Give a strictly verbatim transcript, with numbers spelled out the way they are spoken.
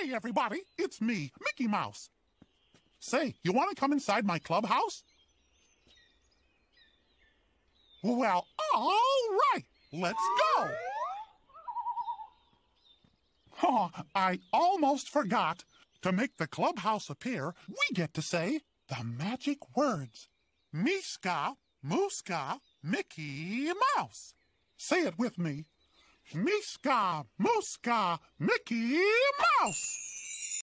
Hey, everybody, it's me, Mickey Mouse. Say, you want to come inside my clubhouse? Well, all right, let's go. Oh, I almost forgot. To make the clubhouse appear, we get to say the magic words. Miska, Mooska, Mickey Mouse. Say it with me. Miska, Mooska, Mickey Mouse.